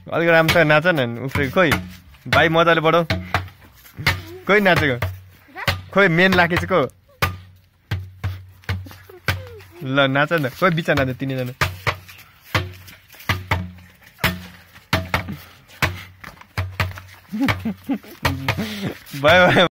अलिक राम्रो नाच न उफ्रे खोइ भाइ मजाले बढाउ कोही नाचेको खोइ मेन लाखे चाहिँ को ल नाच न कोही बिचा नाच तिनैजना भयो भयो